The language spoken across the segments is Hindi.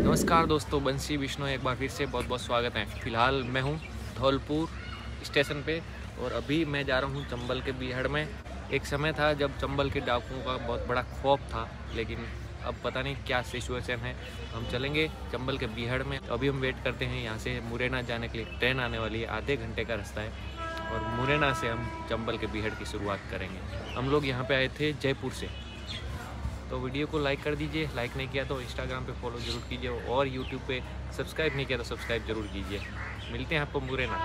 नमस्कार दोस्तों, बंसी विष्णु एक बार फिर से बहुत बहुत स्वागत है। फ़िलहाल मैं हूँ धौलपुर स्टेशन पे और अभी मैं जा रहा हूँ चंबल के बीहड़ में। एक समय था जब चंबल के डाकुओं का बहुत बड़ा खौफ था, लेकिन अब पता नहीं क्या सिचुएशन है। हम चलेंगे चंबल के बीहड़ में। अभी हम वेट करते हैं, यहाँ से मुरैना जाने के लिए ट्रेन आने वाली है। आधे घंटे का रास्ता है और मुरैना से हम चंबल के बीहड़ की शुरुआत करेंगे। हम लोग यहाँ पर आए थे जयपुर से। तो वीडियो को लाइक कर दीजिए, लाइक नहीं किया तो इंस्टाग्राम पे फॉलो जरूर कीजिए और यूट्यूब पे सब्सक्राइब नहीं किया तो सब्सक्राइब जरूर कीजिए। मिलते हैं आपको मुरैना।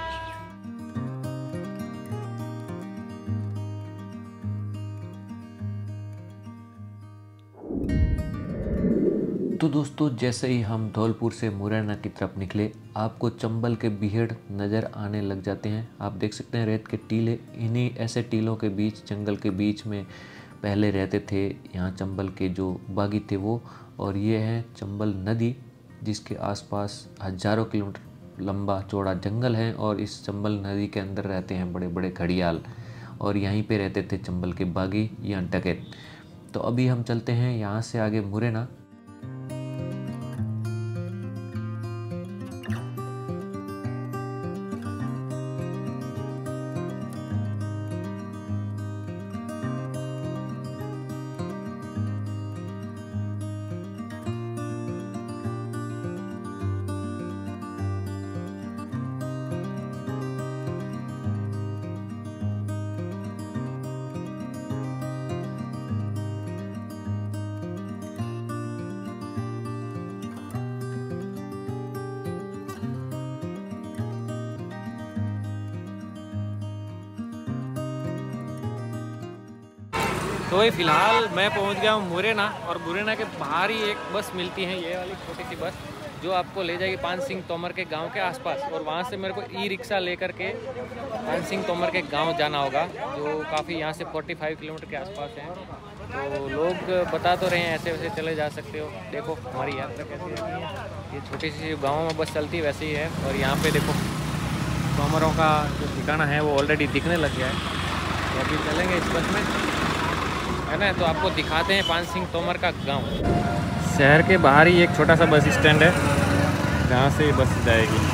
तो दोस्तों, जैसे ही हम धौलपुर से मुरैना की तरफ निकले, आपको चंबल के बीहड़ नज़र आने लग जाते हैं। आप देख सकते हैं रेत के टीले। इन्हीं ऐसे टीलों के बीच, जंगल के बीच में पहले रहते थे यहाँ चंबल के जो बागी थे वो। और ये है चंबल नदी, जिसके आसपास हज़ारों किलोमीटर लंबा चौड़ा जंगल है। और इस चंबल नदी के अंदर रहते हैं बड़े बड़े घड़ियाल, और यहीं पे रहते थे चंबल के बागी या डकैत। तो अभी हम चलते हैं यहाँ से आगे मुरैना। तो ये फ़िलहाल मैं पहुंच गया हूँ मुरैना, और मुरैना के बाहर ही एक बस मिलती है, ये वाली छोटी सी बस, जो आपको ले जाएगी पान सिंह तोमर के गांव के आसपास। और वहाँ से मेरे को ई रिक्शा लेकर के पान सिंह तोमर के गांव जाना होगा, जो काफ़ी यहाँ से 45 किलोमीटर के आसपास है। तो लोग बता तो रहे हैं ऐसे वैसे चले जा सकते हो। देखो हमारी यात्रा कैसी रहती है। ये छोटी सी गाँव में बस चलती वैसे ही है। और यहाँ पर देखो तोमरों का जो ठिकाना है वो ऑलरेडी दिखने लग गया है। तो अभी चलेंगे इस बस में, है ना। तो आपको दिखाते हैं पान सिंह तोमर का गांव। शहर के बाहर ही एक छोटा सा बस स्टैंड है, जहाँ से बस जाएगी।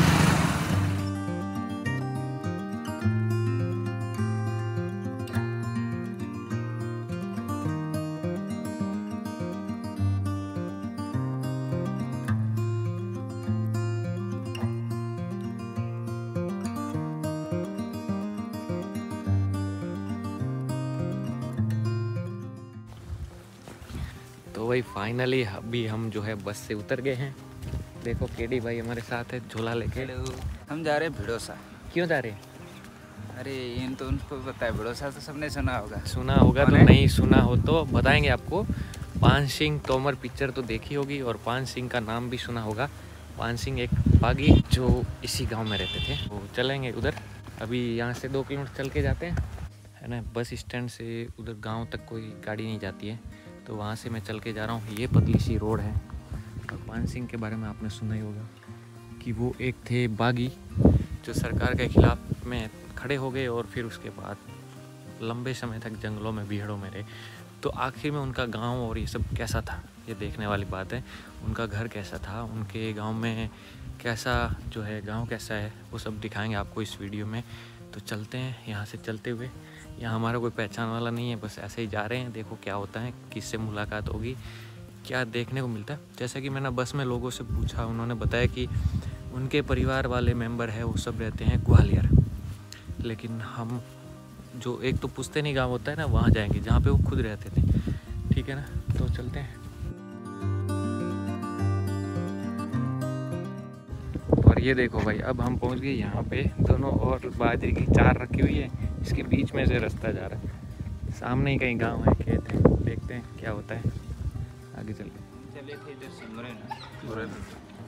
तो वही फाइनली अभी हम जो है बस से उतर गए हैं। देखो केडी भाई हमारे साथ है झोला लेके। हम जा रहे हैं भिड़ोसा। क्यों जा रहे हैं? अरे इन तो उनको पता है, भिड़ोसा तो सबने सुना होगा। सुना होगा तो नहीं सुना हो तो बताएंगे आपको। पान सिंह तोमर पिक्चर तो देखी होगी और पान सिंह का नाम भी सुना होगा। पान सिंह एक बागी जो इसी गांव में रहते थे। वो चलेंगे उधर। अभी यहाँ से 2 किलोमीटर चल के जाते हैं, है ना। बस स्टैंड से उधर गाँव तक कोई गाड़ी नहीं जाती है, तो वहाँ से मैं चल के जा रहा हूँ। ये पतली सी रोड है। और पान सिंह के बारे में आपने सुना ही होगा कि वो एक थे बागी जो सरकार के खिलाफ में खड़े हो गए, और फिर उसके बाद लंबे समय तक जंगलों में बीहड़ों में रहे। तो आखिर में उनका गांव और ये सब कैसा था, ये देखने वाली बात है। उनका घर कैसा था, उनके गांव में कैसा जो है गांव कैसा है, वो सब दिखाएंगे आपको इस वीडियो में। तो चलते हैं यहाँ से। चलते हुए, यहाँ हमारा कोई पहचान वाला नहीं है, बस ऐसे ही जा रहे हैं। देखो क्या होता है, किससे मुलाकात होगी, क्या देखने को मिलता है। जैसा कि मैंने बस में लोगों से पूछा, उन्होंने बताया कि उनके परिवार वाले मेंबर है वो सब रहते हैं ग्वालियर। लेकिन हम जो एक तो पुश्तैनी गांव होता है ना, वहाँ जाएंगे जहाँ पे वो खुद रहते थे। ठीक है ना, तो चलते हैं। और ये देखो भाई, अब हम पहुँच गए यहाँ पे। दोनों और बाजरे की चार रखी हुई है, इसके बीच में से रास्ता जा रहा है। सामने ही कहीं गांव है, खेत है। देखते हैं क्या होता है आगे चल के। चले थे इधर से मुरैना।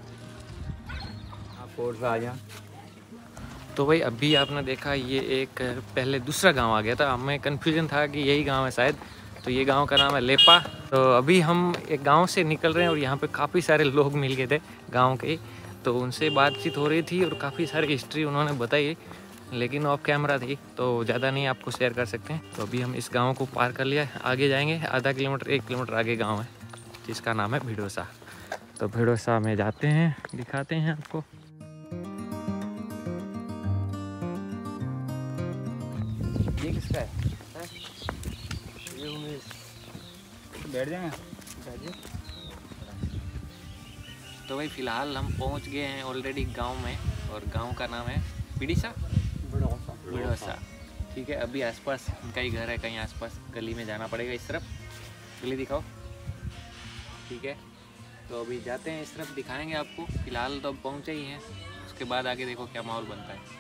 आप और आ जा। तो भाई अभी आपने देखा, ये एक पहले दूसरा गांव आ गया था। हमें कन्फ्यूजन था कि यही गांव है शायद। तो ये गांव का नाम है लेपा। तो अभी हम एक गांव से निकल रहे हैं और यहाँ पे काफ़ी सारे लोग मिल गए थे गांव के। तो उनसे बातचीत हो रही थी और काफ़ी सारी हिस्ट्री उन्होंने बताई, लेकिन ऑफ कैमरा थी तो ज़्यादा नहीं आपको शेयर कर सकते हैं। तो अभी हम इस गांव को पार कर लिया, आगे जाएंगे। आधा किलोमीटर 1 किलोमीटर आगे गांव है जिसका नाम है भिड़ोसा। तो भिड़ोसा में जाते हैं, दिखाते हैं आपको। ये किसका है? ये उमेश। बैठ जाएं। तो भाई फ़िलहाल हम पहुंच गए हैं ऑलरेडी गांव में, और गांव का नाम है बिड़ीसा, बिड़ोसा। ठीक है, अभी आसपास इनका ही घर है, कहीं आसपास गली में जाना पड़ेगा। इस तरफ गली दिखाओ। ठीक है, तो अभी जाते हैं इस तरफ, दिखाएंगे आपको। फ़िलहाल तो अब पहुँचे ही हैं, उसके बाद आगे देखो क्या माहौल बनता है।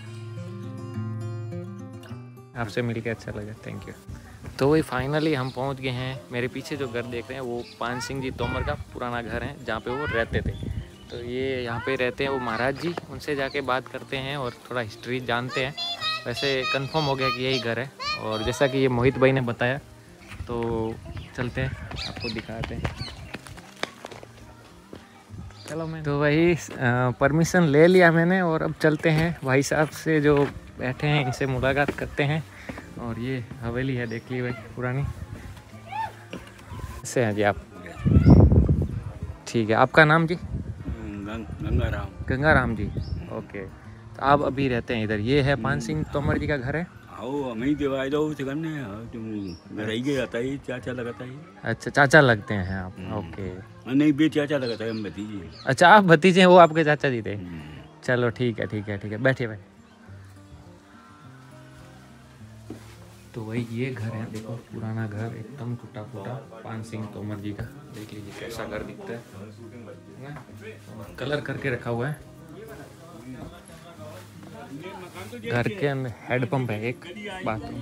आपसे मिलके अच्छा लगा, थैंक यू। तो वही फाइनली हम पहुंच गए हैं। मेरे पीछे जो घर देख रहे हैं वो पान सिंह जी तोमर का पुराना घर है, जहाँ पे वो रहते थे। तो ये यहाँ पे रहते हैं वो महाराज जी, उनसे जाके बात करते हैं और थोड़ा हिस्ट्री जानते हैं। वैसे कंफर्म हो गया कि यही घर है, और जैसा कि ये मोहित भाई ने बताया, तो चलते हैं, आपको दिखाते हैं। चलो, मैं तो वही परमिशन ले लिया मैंने, और अब चलते हैं भाई साहब से जो बैठे हैं, इनसे मुलाकात करते हैं। और ये हवेली है, देख ली भाई, पुरानी। कैसे हैं जी आप? ठीक है, आपका नाम जी? गंगाराम। गंगाराम जी, ओके। तो आप अभी रहते हैं इधर, ये है पान सिंह तोमर जी का घर है? आओ हम ही दिवाई दो से करने तुम रह गए आता है, चाचा लगाता है। अच्छा, चाचा लगते हैं आप, ओके। नहीं, बे चाचा लगाता है, हम भतीजे। अच्छा, आप भतीजे हैं, वो आपके चाचा जी थे। चलो ठीक है, ठीक है, ठीक है, बैठिए भाई। तो वही ये घर है, देखो पुराना घर, एकदम टूटा फूटा, पान सिंह तोमर जी का। देख लीजिए कैसा घर दिखता है, कलर करके रखा हुआ है। घर के अंदर हेडपंप है, एक बाथरूम।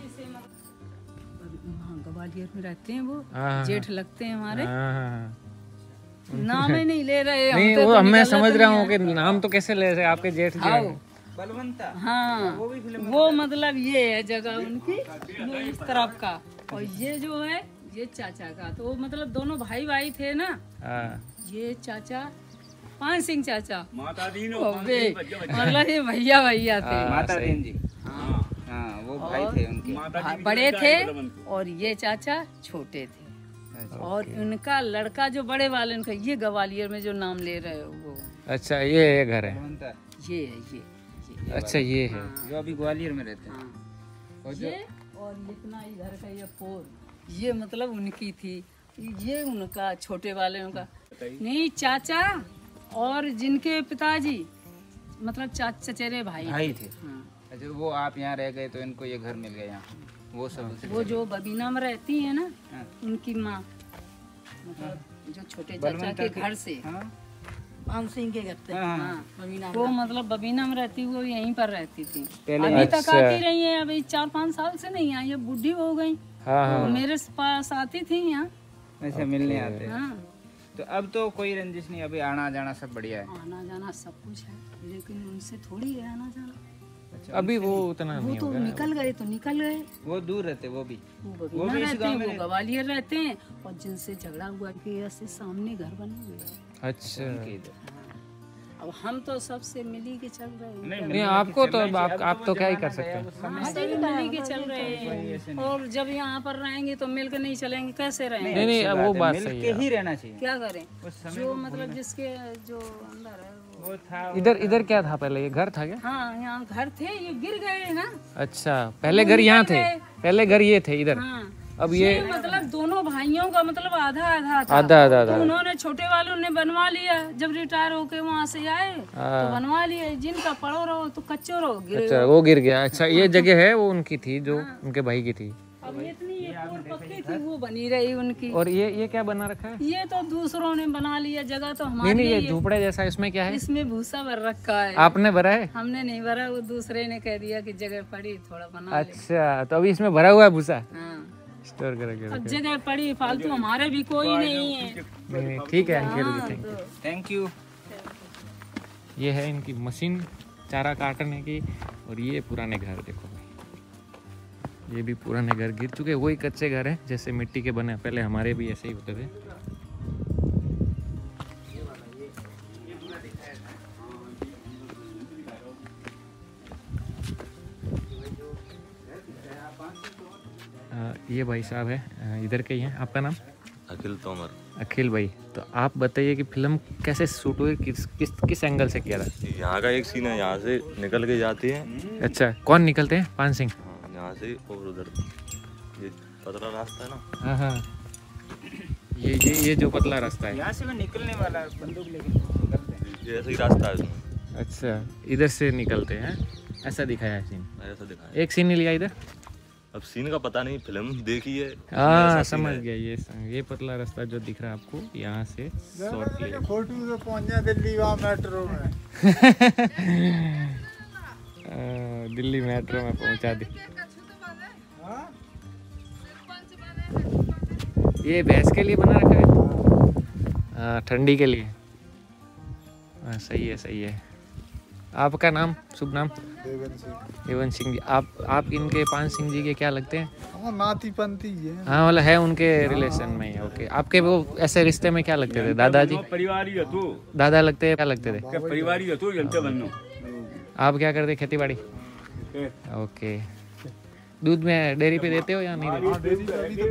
ग्वालियर में रहते हैं वो, हाँ, जेठ लगते हैं हमारे। हाँ, नाम ही नहीं ले रहे हम, नहीं, तो वो मैं निकल समझ तो रहा नहीं हूँ कि नाम तो कैसे ले रहे आपके जेठ जी हैं। बलवंता। हाँ, वो मतलब ये है जगह उनकी, ये इस तरफ का, और ये जो है ये चाचा का। तो मतलब दोनों भाई भाई थे ना। हाँ, ये चाचा पान सिंह चाचा, माता दी मतलब ये भैया भैया थे। माता दीन जी। हाँ, वो भाई थे उनके। बड़े थे और ये चाचा छोटे थे। और उनका लड़का जो बड़े वाले, उनका ये ग्वालियर में जो नाम ले रहे हो वो। अच्छा, ये घर है। बलवंता। ये है, ये अच्छा, ये है। जो अभी ग्वालियर में रहते हैं। हाँ। और इतना इधर का ये पोर, ये मतलब उनकी थी। ये उनका छोटे वाले उनका नहीं, चाचा और जिनके पिताजी मतलब चचेरे भाई थे। हाँ। अच्छा, वो आप यहाँ रह गए तो इनको ये घर मिल गया यहाँ, वो सब। वो जो बबीना में रहती है ना, हाँ। उनकी माँ, मतलब जो छोटे चाचा के घर से, हाँ। पान सिंह के घर से। हाँ। हाँ। वो मतलब बबीना में रहती, वो यहीं पर रहती थी। पहले। अभी तक अच्छा। आती रही है, अभी 4-5 साल से नहीं आई, ये बूढ़ी हो गई। हाँ, हाँ। तो मेरे पास आती थी यहाँ। ऐसे मिलने आते हैं। हाँ, तो अब तो कोई रंजिश नहीं, अभी आना जाना सब बढ़िया है। आना जाना सब कुछ है, लेकिन उनसे थोड़ी है आना जाना। अच्छा, अभी वो उतना वो नहीं तो होगा। निकल गए तो निकल गए। वो दूर रहते, वो भी। वो वो बबीना भी इस रहते गांव हैं, में वो रहते? ग्वालियर रहते हैं। और जिनसे झगड़ा हुआ कि ऐसे सामने घर बने हुए हैं। अच्छा, उनके इधर। अब हम तो सबसे मिली के चल रहे हैं। नहीं, आपको तो आप तो क्या ही कर सकते हैं। हाँ, सभी मिली के चल रहे हैं। और जब यहाँ पर रहेंगे तो मिल के नहीं चलेंगे, कैसे रहेंगे? नहीं, नहीं, वो बात मिल सही के है। ही रहना चाहिए। क्या करें? उस समय जो मतलब जिसके जो अंदर है वो। वो था। इधर क्या था पहले? ये घर था क्या? हाँ, यहाँ घर थे, ये गिर गए ना। अच्छा, पहले घर यहाँ थे, पहले घर ये थे इधर। हाँ, अब ये मतलब दोनों भाइयों का मतलब आधा आधा था। आधा तो उन्होंने छोटे वालों ने बनवा लिया, जब रिटायर होके वहाँ से आए तो बनवा लिया। जिनका पड़ो रहो तो कच्चो रहो, गिरे। अच्छा, वो गिर गया। अच्छा, ये जगह है वो उनकी थी, जो उनके भाई की थी। अब इतनी ये पोल पक्की थी, वो बनी रही उनकी। और ये क्या बना रखा है? ये तो दूसरों ने बना लिया, जगह तो नहीं, हमारी नहीं, ये है। झोपड़े जैसा, इसमें क्या है? इसमें भूसा भर रखा है। आपने भरा है? हमने नहीं भरा, वो दूसरे ने कह दिया कि जगह पड़ी थोड़ा बना ले। अच्छा, तो अभी इसमें भरा हुआ है भूसा, हाँ, स्टोर करके। अब जगह पड़ी फालतू, हमारे भी कोई नहीं है। नहीं, ठीक है अंकिल जी, थैंक यू। Thank you. ये है इनकी मशीन चारा काटने की। और ये पुराने घर देखो भाई, ये भी पुराने घर गिर चुके, वही कच्चे घर हैं जैसे मिट्टी के बने, पहले हमारे भी ऐसे ही होते थे। ये भाई साहब है, इधर के ही हैं। आपका नाम? अखिल तोमर। अखिल भाई, तो आप बताइए कि फिल्म कैसे शूट हुई, किस एंगल से किया था? यहाँ का एक सीन है, यहाँ से निकल के जाती है। अच्छा, कौन निकलते हैं? पान सिंह। हाँ, यहाँ से और उधर ये पतला रास्ता है ना। हाँ हाँ, ये जो पतला रास्ता है, यहाँ से मैं निकलने वाला बंदूक लेके निकलते हैं। ये ऐसा ही रास्ता है उसमें। अच्छा, इधर से निकलते हैं, ऐसा दिखाया है सीन। ऐसा दिखाया। एक सीन नहीं लिया इधर। अब सीन का पता नहीं, फिल्म देखी है। हाँ समझ गया, ये पतला रास्ता जो दिख रहा है आपको, यहाँ से शॉर्ट लिया। फोटो से पहुंच जाए दिल्ली वहाँ मेट्रो में। दिल्ली मेट्रो में पहुंचा दी। ये भैंस के लिए बना रखा है, ठंडी के लिए। हाँ सही है, सही है। आपका नाम, शुभ नाम? देवन सिंह जी। आप इनके पान सिंह जी के क्या लगते हैं? नाती पंती है। हाँ मतलब है उनके रिलेशन में ही। ओके, आपके वो ऐसे रिश्ते में क्या लगते थे? दादाजी? परिवार ही तो दादा लगते हैं, क्या लगते थे? परिवार ही तो जनता बनना। आप क्या करते, खेती बाड़ी? ओके, दूध में डेयरी पे देते हो या नहीं देते?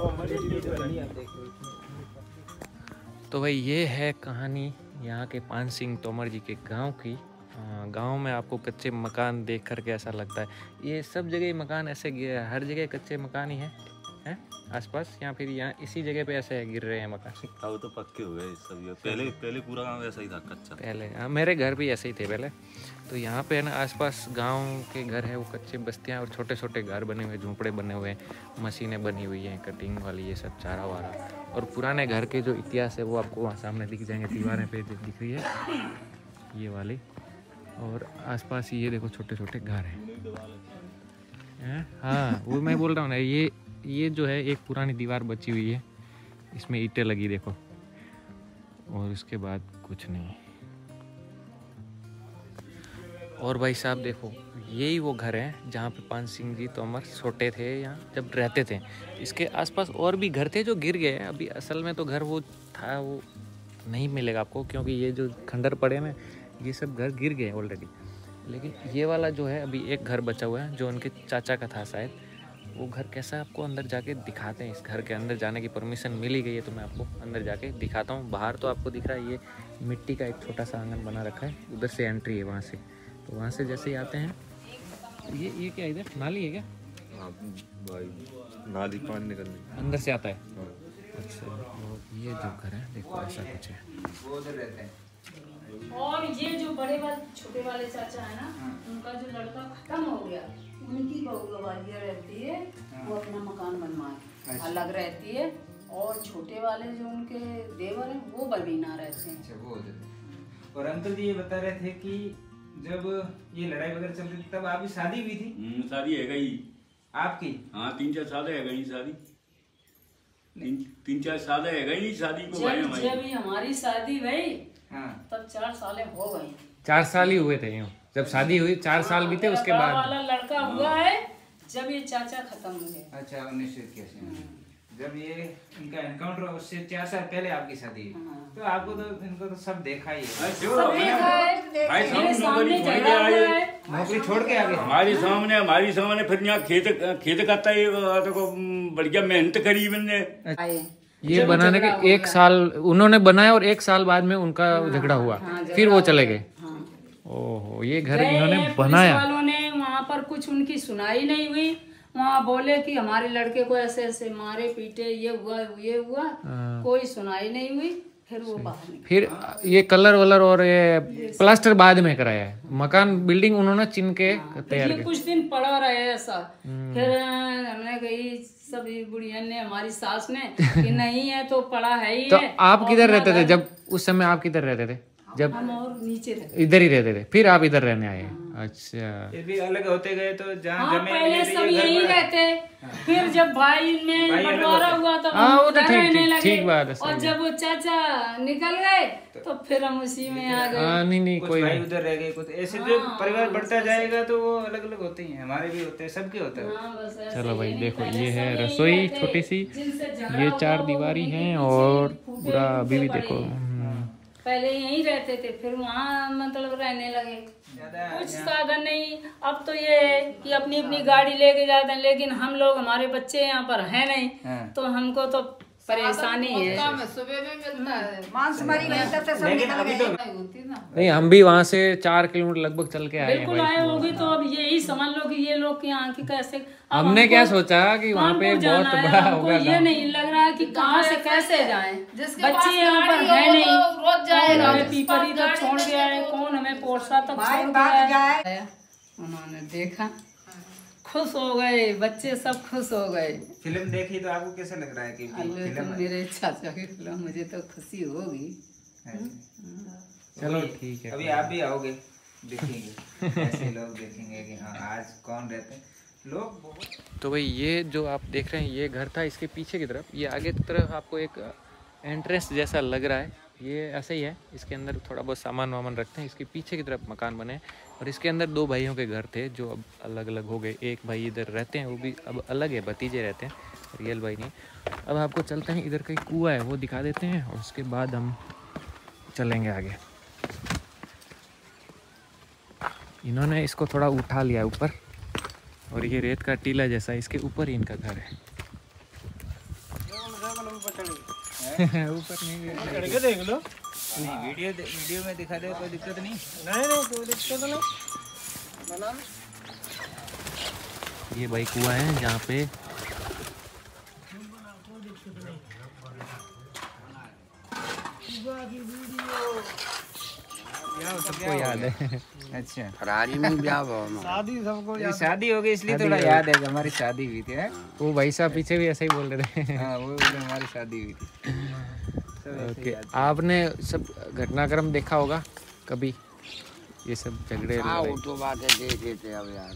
तो भाई ये है कहानी यहाँ के पान सिंह तोमर जी के गांव की। गांव में आपको कच्चे मकान देख करके ऐसा लगता है, ये सब जगह मकान ऐसे हर जगह कच्चे मकान ही हैं आसपास, या फिर यहाँ इसी जगह पे ऐसे गिर रहे हैं मकान? अब तो पक्के हो गए सब। पहले पूरा गांव ऐसा ही था, कच्चा। पहले हाँ, मेरे घर भी ऐसे ही थे पहले। तो यहाँ पे है ना, आसपास गांव के घर है वो कच्चे बस्तियाँ और छोटे छोटे घर बने हुए, झोंपड़े बने हुए, मशीनें बनी हुई हैं कटिंग वाली, ये सब चारा वारा। और पुराने घर के जो इतिहास है वो आपको वहाँ सामने दिख जाएंगे, दीवारें पे दिख रही है ये वाली। और आसपास ये देखो छोटे छोटे घर हैं। हाँ वो मैं बोल रहा हूँ ना, ये जो है एक पुरानी दीवार बची हुई है, इसमें ईंटें लगी देखो, और इसके बाद कुछ नहीं। और भाई साहब देखो, यही वो घर है जहाँ पे पान सिंह जी तोमर छोटे थे, यहाँ जब रहते थे। इसके आसपास और भी घर थे जो गिर गए। अभी असल में तो घर वो था, वो नहीं मिलेगा आपको, क्योंकि ये जो खंडर पड़े ना, ये सब घर गिर गए ऑलरेडी। लेकिन ये वाला जो है अभी एक घर बचा हुआ है, जो उनके चाचा का था शायद। वो घर कैसा है आपको अंदर जाके दिखाते हैं। इस घर के अंदर जाने की परमिशन मिली गई है, तो मैं आपको अंदर जाके दिखाता हूँ। बाहर तो आपको दिख रहा है, ये मिट्टी का एक छोटा सा आंगन बना रखा है, उधर से एंट्री है वहाँ से। तो वहाँ से जैसे ही आते हैं, ये क्या इधर नाली है क्या? हाँ भाई, नाली पानी निकलने अंदर से आता है। अच्छा, ये जो घर है देखो ऐसा कुछ है। वो उधर रहते हैं। और ये जो बड़े वाले छोटे वाले चाचा है ना, उनका जो लड़का खत्म हो गया, उनकी बहू वालिया रहती है, वो अपना मकान बनवाए अलग रहती है। और छोटे वाले जो उनके देवर हैं वो बरबीना रहते हैं। अच्छा, वो उधर। और अंकल जी ये बता रहे थे कि जब ये लड़ाई वगैरह चल रही थी तब आपकी शादी हुई थी? शादी है गई आपकी? हाँ 3-4 साल है गई शादी। 3-4 साल है गई शादी को। जब हमारी शादी हुई हाँ, तब 4 साल हो गई। 4 साल ही हुए थे यूँ, जब शादी हुई 4 साल बीते, उसके बाद वाला लड़का हुआ है जब ये चाचा खत्म हुए। अच्छा 1981 जब ये इनका एनकाउंटर हुआ, उससे 4 साल पहले आपकी शादी हुई। तो आपको तो इनको तो सब देखा ही है। नौकरी छोड़ के आ गए हमारे सामने फिर यहाँ खेत करता है, तो बढ़िया मेहनत करी मैंने। ये बनाने के 1 साल उन्होंने बनाया और 1 साल बाद में उनका झगड़ा हुआ, फिर वो चले गए। ओहो, ये घर इन्होंने बनाया। वालों ने वहाँ पर कुछ उनकी सुनाई नहीं हुई। वहाँ बोले कि हमारे लड़के को ऐसे ऐसे मारे पीटे, ये हुआ, कोई सुनाई नहीं हुई। फिर वो बाहर निकले। फिर ये कलर वलर और ये प्लास्टर बाद में कराया है, मकान बिल्डिंग उन्होंने चिन के तैयार किया। कुछ दिन पड़ा रहे ऐसा। फिर हमने कही सब बुढ़िया ने, हमारी सास ने कि नहीं है तो पड़ा है ही। तो आप किधर रहते थे जब उस समय? आप किधर रहते थे जब? हम और नीचे रहते, इधर ही रहते थे, फिर आप इधर रहने आए? अच्छा, ये भी अलग होते गए तो जहाँ हाँ, जमीन पहले मिली सब थी, यही रहते। फिर जब भाई में बंटवारा हुआ तो हाँ, वो तो उधर रहने लगे। ठीक बात है। और जब वो चाचा निकल गए तो फिर हम उसी में आ गए। नहीं कुछ कोई भाई उधर रह गए, कुछ ऐसे जो परिवार बढ़ता जाएगा तो वो अलग अलग होते ही हैं। हमारे भी होते हैं, सबके होते हैं। हाँ, बस ऐसे चलो भाई ही देखो, पहले ये सब है यही रसोई रहते, छोटी सी, जिनसे झगड़ा ये हुआ 4 वो दीवारी उनके हैं, पीछे और फूटे पूरा अभी भी पड़े। देखो। पहले यहीं रहते थे, फिर वहाँ मतलब रहने लगे। कुछ साधन नहीं। अब तो ये है कि अपनी अपनी गाड़ी लेके जाते हैं, लेकिन हम लोग, हमारे बच्चे यहाँ पर हैं नहीं, तो हमको तो परेशानी है। सुबह में मिलता है मांस मरी गई तब से सब निकल गए होती ना। नहीं, हम भी वहाँ से 4 किलोमीटर लगभग चल के आए हैं बिल्कुल आए होगी, तो अब यही समझ लो कि ये लोग यहाँ की कैसे। हमने क्या सोचा कि वहाँ पे बहुत बड़ा होगा, ये नहीं लग रहा कि कहाँ से कैसे जाएं। बच्चे यहाँ पर है नहीं, रोज जाएगा। हमें पीपरी तक छोड़ गया है, कौन हमें पोरसा तक छोड़ गया है। उन्होंने देखा, खुश हो गए, बच्चे सब खुश हो गए। फिल्म देखी तो आपको कैसा लग रहा है कि तो मेरे चाचा की फिल्म, मुझे तो खुशी होगी। चलो ठीक है, अभी आप भी आओगे, देखेंगे ऐसे लोग देखेंगे कि हाँ आज कौन रहते हैं लोग। तो भाई ये जो आप देख रहे हैं ये घर था, इसके पीछे की तरफ, ये आगे की तरफ आपको एक एंट्रेंस जैसा लग रहा है, ये ऐसे ही है। इसके अंदर थोड़ा बहुत सामान वामान रखते हैं। इसके पीछे की तरफ मकान बने हैं और इसके अंदर 2 भाइयों के घर थे जो अब अलग अलग हो गए। एक भाई इधर रहते हैं, वो भी अब अलग है, भतीजे रहते हैं, रियल भाई नहीं। अब आपको चलते हैं, इधर कहीं कुआं है वो दिखा देते हैं और उसके बाद हम चलेंगे आगे। इन्होंने इसको थोड़ा उठा लिया ऊपर और ये रेत का टीला जैसा, इसके ऊपर ही इनका घर है। ऊपर नहीं देख लो, वीडियो में दिखा दे, कोई दिक्कत नहीं। नहीं कोई दिक्कत नहीं। ये भाई कुआं है जहाँ पे सबको याद है। अच्छा, फरारी में ब्याह शादी सबको ये शादी हो गई इसलिए थोड़ा याद है कि हमारी शादी हुई थी। वो भाई साहब पीछे भी ऐसे ही बोल रहे थे। हाँ, वो हमारी शादी हुई थी। ओके, आपने सब घटनाक्रम देखा होगा कभी, ये सब झगड़े वो तो बात है, देखे थे अब यार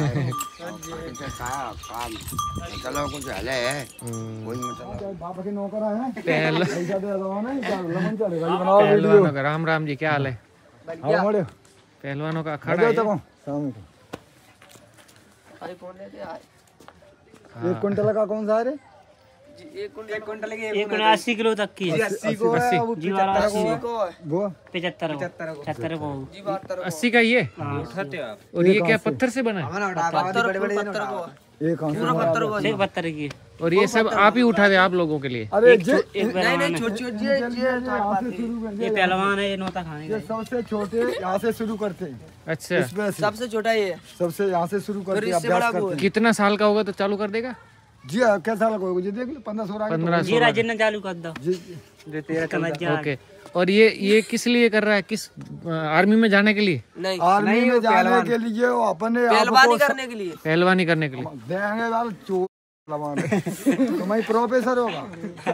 काम चलो कुछ हले है कोई मतलब बाबा के नौकर है। पहलवानों का राम राम जी, क्या हाल है? पहलवानों का अखाड़ा है। 1 कुंटल का कौन सा है रे? 1 कुंटल की 80 किलो तक की 80 को है, वो 75 को है, वो 75 को 80 का ये। उठाते हो आप? और ये क्या पत्थर से बना है? एक पत्थर की। और ये सब आप ही उठा दे आप लोगों के लिए? अरे ये पहलवान है, ये नौता खाने ये सबसे छोटे यहाँ से शुरू करते हैं। अच्छा, सबसे छोटा ये सबसे यहाँ से शुरू करते हैं, अभ्यास करते हैं। कितना साल का होगा तो चालू कर देगा? जी हाँ, क्या साल का होगा जी, देख लो 15-16 जिन्ना चालू कर दो। ओके, और ये किस लिए कर रहा है? किस आर्मी में जाने के लिए? आर्मी में जाने के लिए, वो अपने पहलवानी करने के लिए, पहलवानी करने के लिए देंगे वाला चोर तुम्हारी प्रोफेसर होगा।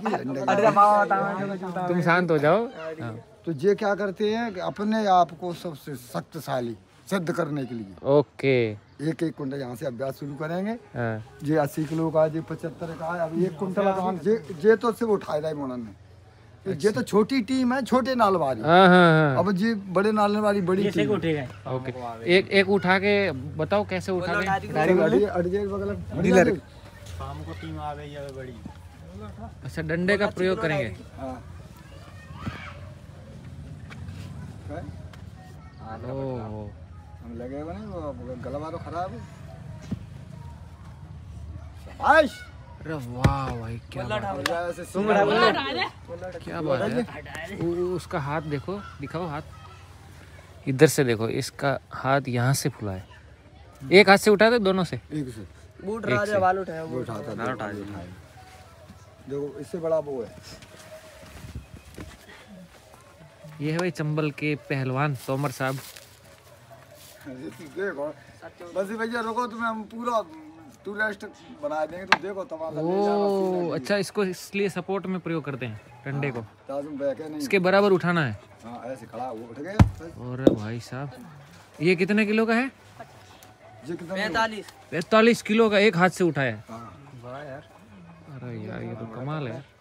तुम शांत हो जाओ। हाँ। तो ये क्या करते हैं कि अपने आप को सबसे शक्तिशाली सिद्ध करने के लिए ओके 1-1 कुंटल यहाँ से अभ्यास शुरू करेंगे। हाँ। ये 80 किलो का, ये 75 का है। अब 1 कुंटल का ये तो सिर्फ उठाए रहा है मोनन ने। ये तो छोटी टीम है, छोटे नालवारी। हाँ। अब जी बड़े नालवारी बड़ी टीम। ओके, एक उठा के बताओ कैसे उठा के। शाम को टीम आ गई है बड़ी। अच्छा, डंडे का प्रयोग करेंगे। ओह, हम लगे हुए नहीं, वो गला तो खराब है। आइश, अरे वाह भाई, क्या बात है। उसका हाथ देखो, दिखाओ हाथ। इधर से देखो, इसका हाथ यहाँ से फुला है। एक हाथ से उठा दे, दोनों से? एक से बूट राजा वाल उठाया, वो उठाता देखो, इससे बड़ा वो है। ये है भाई चंबल के पहलवान तोमर साहब। देखो बस भैया, रुको तुम्हें हम पूरा टूरिस्ट बना देंगे, तुम देखो तमाशा। ओ अच्छा, इसको इसलिए सपोर्ट में प्रयोग करते हैं डंडे को, तुम बैठे नहीं, इसके बराबर उठाना है। हाँ, ऐसे खड़ा वो उठ गए। और भाई साहब, ये कितने किलो का है? 45 45 किलो का एक हाथ से उठाया है। हाँ। अरे यार, ये तो कमाल है।